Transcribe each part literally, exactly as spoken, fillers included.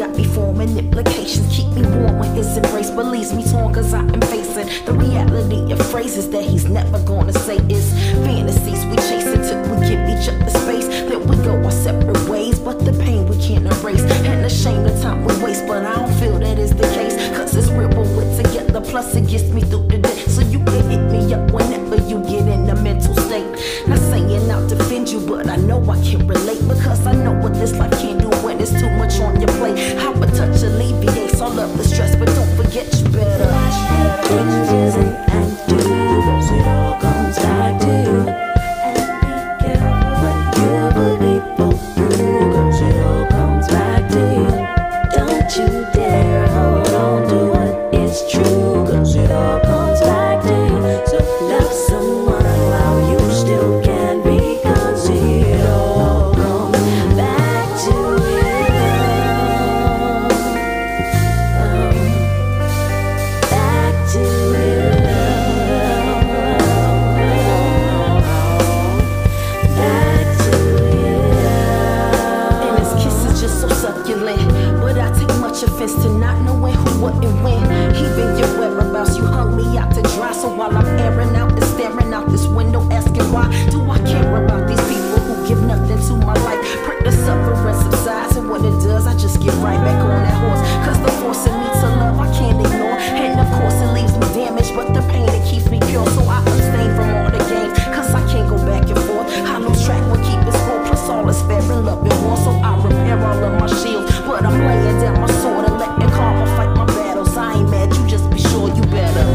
got me forming implications. Keep me warm when his embrace, but leaves me torn cause I am facing the reality of phrases that he's never gonna say. Is fantasies we chase until we give each other space. Then we go our separate ways, but the pain we can't erase. And the shame the time we waste, but I don't feel that is the case. Cause it's real when we're together, plus it gets me through the day. So you can hit me up whenever you get in a mental state. Not saying I'll defend you, but I know I can relate. Because I know what this life can do when it's too much on your plate. How a touch alleviates all of the stress, but don't forget you better watch the things you say and do, cause it all comes back to you. And be careful what you believe both through, cause it all comes back to you. Don't you dare hold on to what is true, cause it all comes back to you. So love someone while you still can, because it all comes back to you. Back to you. Back to you. And his kiss is just so succulent, but I take much offense to not knowing who, what, and when. Even your whereabouts, you hung me out to dry. So while I'm airing out and staring out this window, asking why do I care about these people who give nothing to my life? Pray the suffering subsides, and when it does, I just get right back on that horse. Cause the force in me to love I can't ignore, and of course it leaves me damaged, but the pain it keeps me pure. So I abstain from all the games, cause I can't go back and forth. I lose track when keeping score, plus all is fair and love and war. So I repair all of my shields, but I'm laying down my sword and letting karma fight my battles. I ain't mad, you just be sure you better.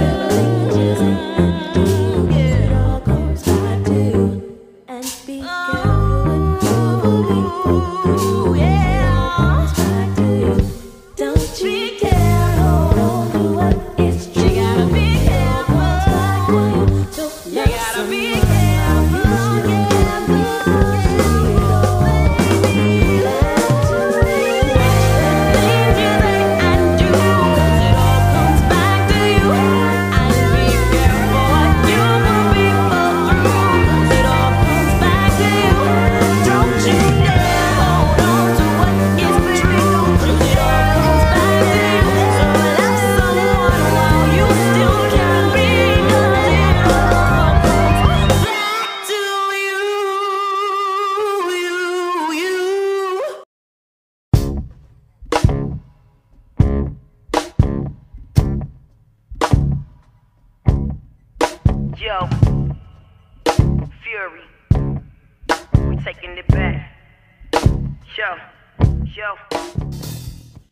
Yo, Fury, we taking it back. Yo, yo.